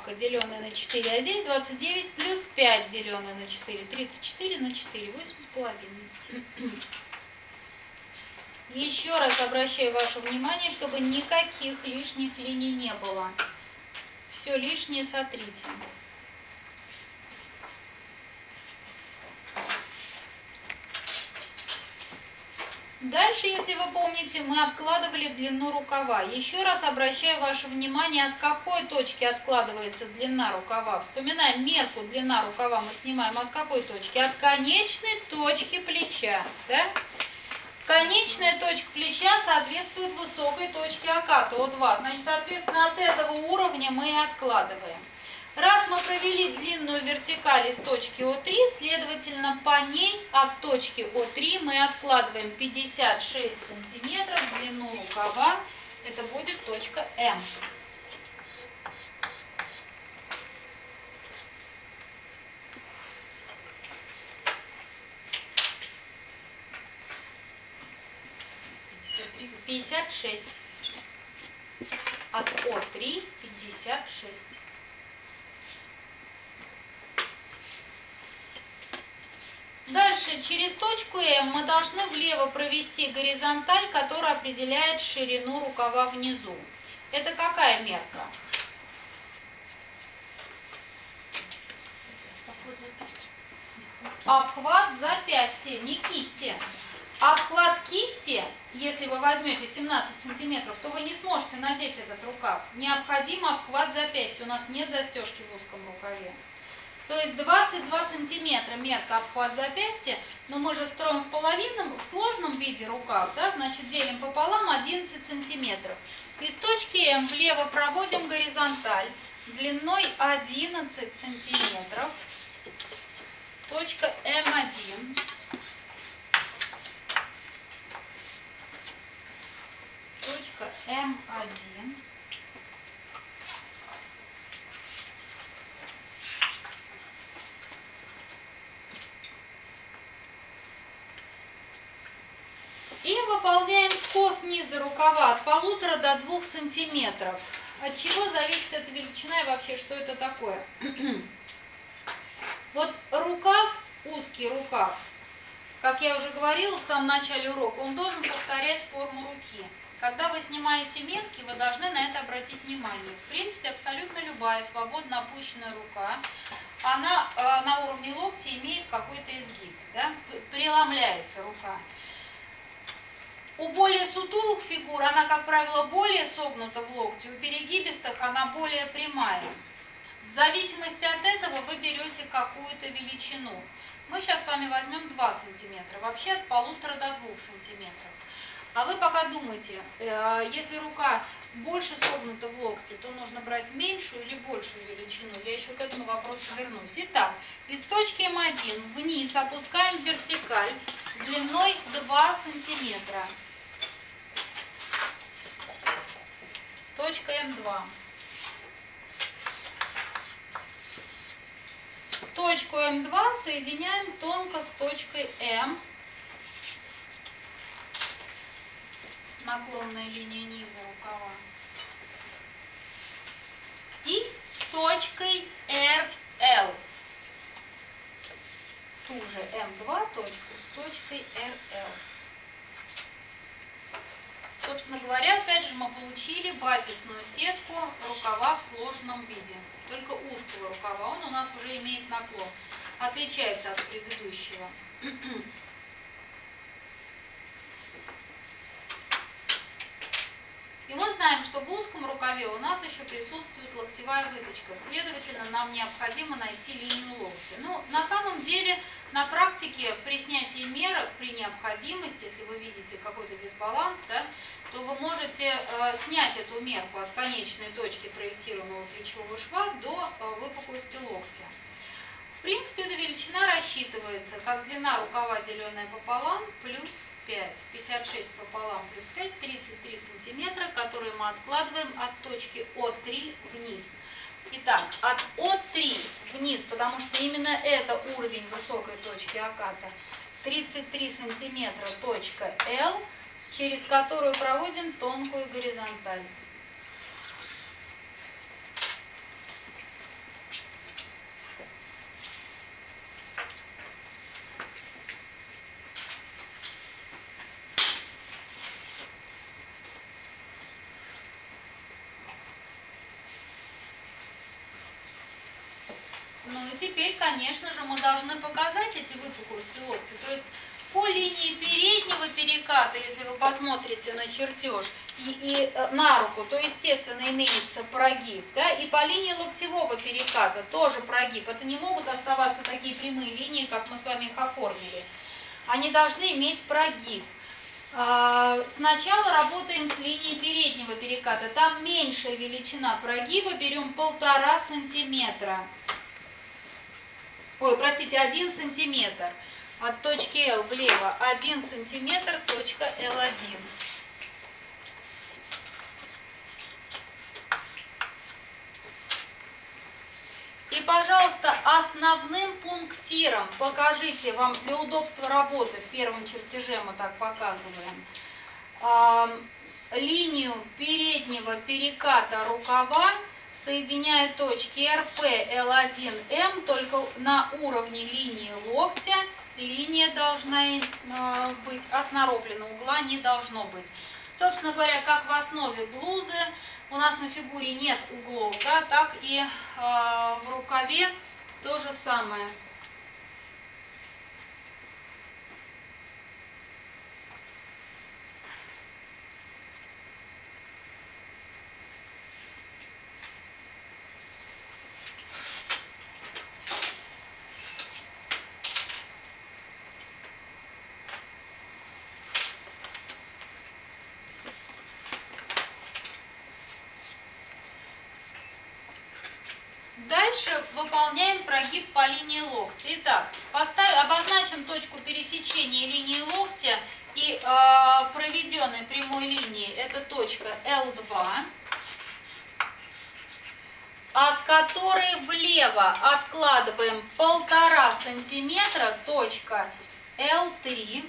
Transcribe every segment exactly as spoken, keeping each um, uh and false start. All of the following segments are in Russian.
прибавка, деленная на четыре, а здесь двадцать девять плюс пять, деленное на четыре, тридцать четыре на четыре, восемь с половиной. Еще раз обращаю ваше внимание, чтобы никаких лишних линий не было. Все лишнее сотрите. Дальше, если вы помните, мы откладывали длину рукава. Еще раз обращаю ваше внимание, от какой точки откладывается длина рукава. Вспоминаем мерку, длина рукава мы снимаем от какой точки? От конечной точки плеча. Да? Конечная точка плеча соответствует высокой точке оката, О два. Значит, соответственно, от этого уровня мы и откладываем. Раз мы провели длинную вертикаль из точки О три, следовательно, по ней от точки О три мы откладываем пятьдесят шесть сантиметров длину рукава. Это будет точка М. пятьдесят шесть. От О три пятьдесят шесть. Дальше через точку М мы должны влево провести горизонталь, которая определяет ширину рукава внизу. Это какая мерка? Обхват запястья, не кисти. Обхват кисти, если вы возьмете семнадцать сантиметров, то вы не сможете надеть этот рукав. Необходим обхват запястья. У нас нет застежки в узком рукаве. То есть двадцать два сантиметра мерка обхват запястья, но мы же строим в половинном, в сложном виде рукав, да, значит делим пополам одиннадцать сантиметров. Из точки М влево проводим горизонталь длиной одиннадцать сантиметров, точка М один. Точка М один. И выполняем скос низа рукава от полутора до двух сантиметров. От чего зависит эта величина и вообще что это такое? Вот рукав, узкий рукав, как я уже говорила в самом начале урока, он должен повторять форму руки. Когда вы снимаете мерки, вы должны на это обратить внимание. В принципе, абсолютно любая свободно опущенная рука, она э, на уровне локтя имеет какой-то изгиб, да? Преломляется рука. У более сутулых фигур она, как правило, более согнута в локте, у перегибистых она более прямая. В зависимости от этого вы берете какую-то величину. Мы сейчас с вами возьмем два сантиметра, вообще от полутора до двух сантиметров. А вы пока думайте, если рука больше согнута в локте, то нужно брать меньшую или большую величину. Я еще к этому вопросу вернусь. Итак, из точки М один вниз опускаем вертикаль длиной два сантиметра. Точка М два. Точку М два соединяем тонко с точкой М. Наклонная линия низа рукава. И с точкой Р Л. Ту же М два точку с точкой Р Л. Собственно говоря, опять же мы получили базисную сетку рукава в сложенном виде. Только узкого рукава, он у нас уже имеет наклон. Отличается от предыдущего. И мы знаем, что в узком рукаве у нас еще присутствует локтевая выточка. Следовательно, нам необходимо найти линию локтя. Ну, на самом деле, на практике при снятии мерок, при необходимости, если вы видите какой-то дисбаланс, да, то вы можете э, снять эту мерку от конечной точки проектируемого плечевого шва до э, выпуклости локтя. В принципе, эта величина рассчитывается как длина рукава, деленная пополам, плюс пять. пятьдесят шесть пополам плюс пять, тридцать три сантиметра, которые мы откладываем от точки О три вниз. Итак, от О три вниз, потому что именно это уровень высокой точки оката, тридцать три сантиметра точка Л, через которую проводим тонкую горизонталь. Ну и теперь, конечно же, мы должны показать эти выпуклости локтя. То есть по линии переднего переката, если вы посмотрите на чертеж, и, и на руку, то, естественно, имеется прогиб. Да? И по линии локтевого переката тоже прогиб. Это не могут оставаться такие прямые линии, как мы с вами их оформили. Они должны иметь прогиб. Сначала работаем с линией переднего переката. Там меньшая величина прогиба. Берем полтора сантиметра. Ой, простите, один сантиметр. От точки L влево один сантиметр, точка L один. И, пожалуйста, основным пунктиром, покажите вам для удобства работы, в первом чертеже мы так показываем, э, линию переднего переката рукава, соединяя точки эр пэ, эл один, эм, только на уровне линии локтя. Линия должна э, быть оснароблена, угла не должно быть. Собственно говоря, как в основе блузы у нас на фигуре нет углов, да, так и э, в рукаве то же самое. Дальше выполняем прогиб по линии локтя. Итак, поставим, обозначим точку пересечения линии локтя и э, проведенной прямой линии. Это точка эл два, от которой влево откладываем полтора сантиметра, точка эл три.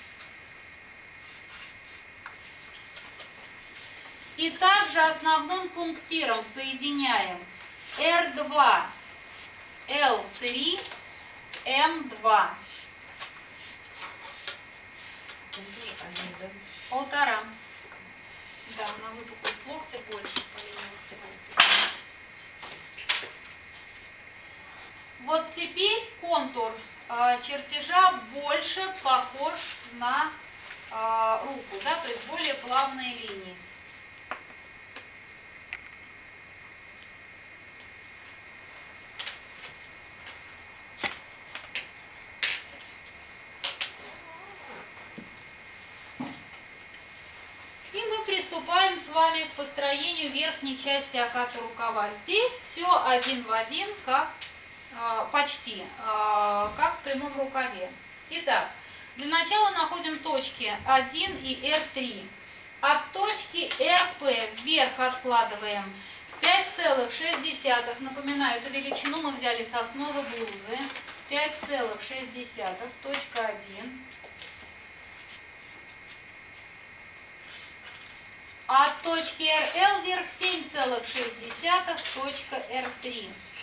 И также основным пунктиром соединяем эр два, эл три, эм два. Полтора. Да, на выпуклость локтя больше по линии локтевой. Вот теперь контур э, чертежа больше похож на э, руку, да, то есть более плавные линии. Приступаем с вами к построению верхней части оката рукава. Здесь все один в один, как э, почти, э, как в прямом рукаве. Итак, для начала находим точки один и эр три. От точки эр пэ вверх откладываем пять целых шесть десятых. Напоминаю, эту величину мы взяли с основы блузы. пять целых шесть десятых, точка один. От точки эр эл вверх семь целых шесть десятых, точка эр три.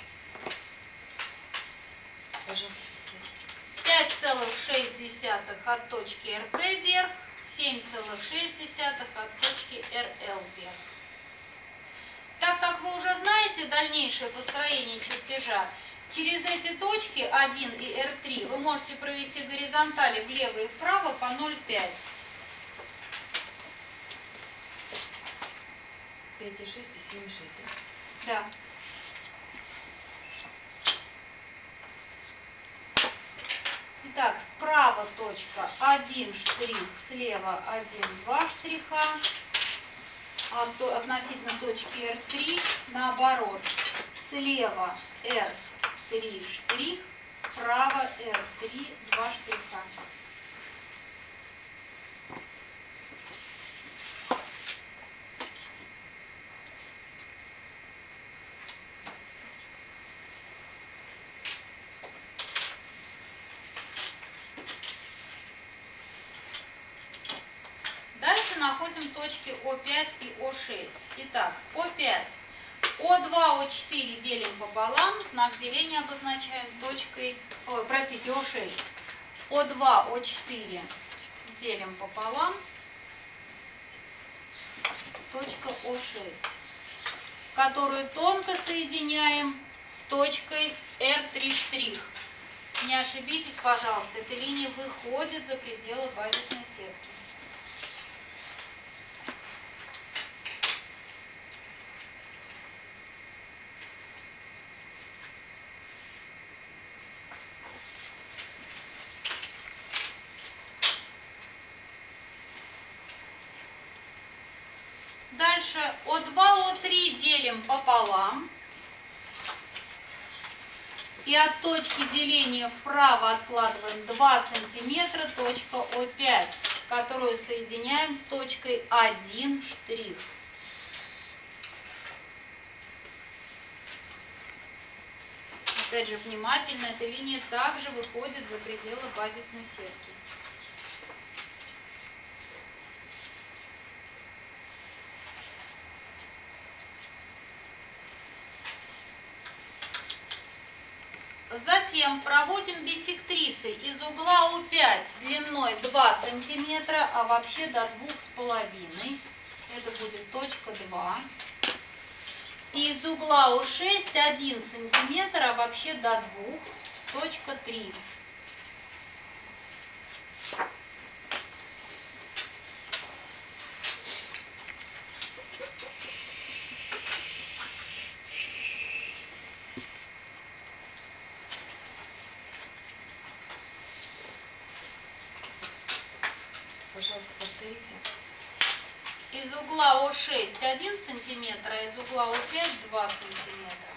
пять целых шесть десятых от точки эр пэ вверх, семь целых шесть десятых от точки эр эл вверх. Так как вы уже знаете дальнейшее построение чертежа, через эти точки один и эр три вы можете провести горизонтали влево и вправо по ноль целых пять десятых. пять и шесть и семь и шесть, да? Да. Итак, справа точка один штрих, слева один-два штриха. От, относительно точки эр три, наоборот, слева эр три штрих, справа эр три, два штриха. Находим точки о пять и о шесть. Итак, о пять. о два, о четыре делим пополам. Знак деления обозначаем точкой, ой, простите, о шесть. о два, о четыре делим пополам. Точка о шесть. Которую тонко соединяем с точкой эр три штрих. Не ошибитесь, пожалуйста, эта линия выходит за пределы базисной сетки. Дальше О два, О три делим пополам. И от точки деления вправо откладываем два сантиметра, точка О пять, которую соединяем с точкой один штрих. Опять же, внимательно, эта линия также выходит за пределы базисной сетки. Затем проводим биссектрисы из угла О пять длиной два сантиметра, а вообще до двух с половиной. Это будет точка два. И из угла О шесть один сантиметр, а вообще до двух, точка три. Пожалуйста, повторите. Из угла О шесть один сантиметр, а из угла О пять два сантиметра.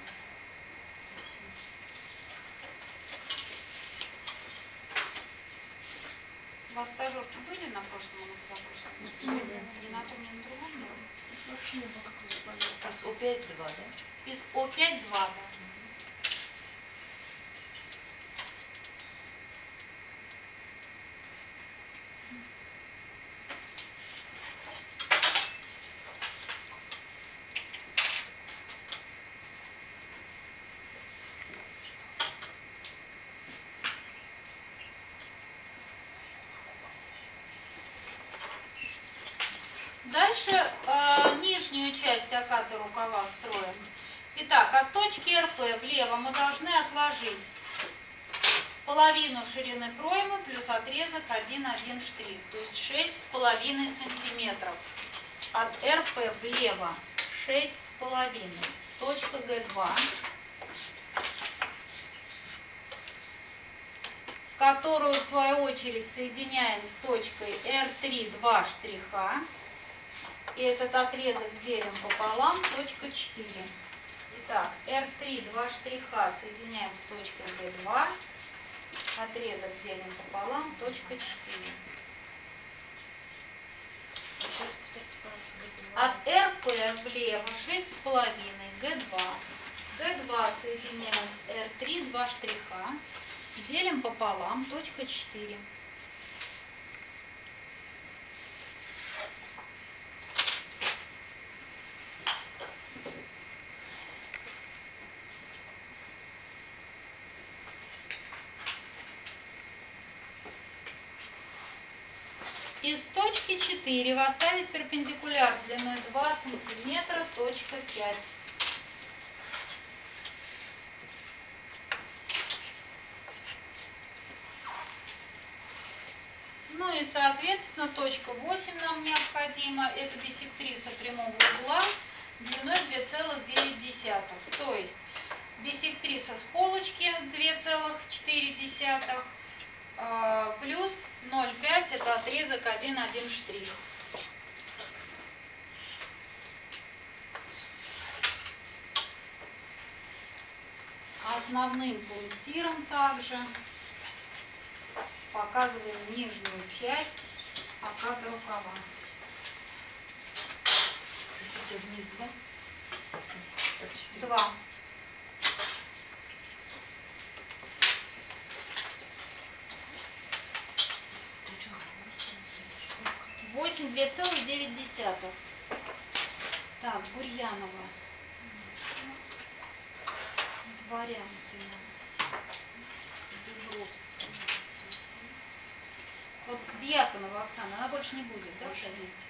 У вас стажерки были на прошлом или позапрошлом? Ни на том, ни на другом? Из О пять два, да? Из О пять два, да. Дальше э, нижнюю часть оката рукава строим. Итак, от точки эр пэ влево мы должны отложить половину ширины проймы плюс отрезок один один штрих, то есть шесть с половиной сантиметров. От эр пэ влево шесть с половиной, точка гэ два, которую в свою очередь соединяем с точкой эр три два штриха. И этот отрезок делим пополам, точка четыре. Итак, эр три два штриха соединяем с точкой гэ два. Отрезок делим пополам, точка четыре. От эр пэ влево шесть с половиной, гэ два. гэ два соединяем с эр три два штриха. Делим пополам, точка четыре. Из точки четыре оставить перпендикуляр длиной два сантиметра, точка пять. Ну и соответственно точка восемь нам необходима. Это биссектриса прямого угла длиной две целых девять десятых. То есть биссектриса с полочки две целых четыре десятых. Плюс ноль целых пять это отрезок один один штрих. Основным пунктиром также показываем нижнюю часть оката рукава. Если вниз два. два. восемь две целых девять десятых. Так, Бурьянова. Дворянкина. Дубровская. Вот Дьяконова Оксана, она больше не будет, да, шалить?